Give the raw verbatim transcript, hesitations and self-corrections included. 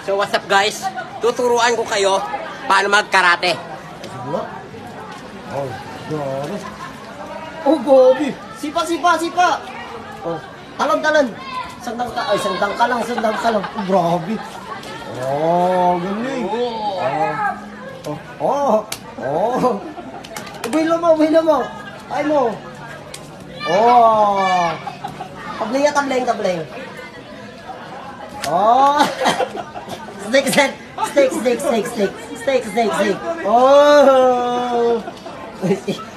So what's up guys? Tuturuan ko kayo paano mag-karate. Oh, grabe. Oh, grabe. Sipa, sipa, sipa. Oh, talon, talon. Sandang ka, ay, sandang ka lang, sandang ka lang. Oh, grabe. Oh, galing. Oh, oh, oh, oh. Ubilo mo, ubilo mo. Ay mo. Oh. Tabling, tabling, tabling. Oh. Stick, stick, stick, stick, stick, stick, stick, stick, stick. Oh.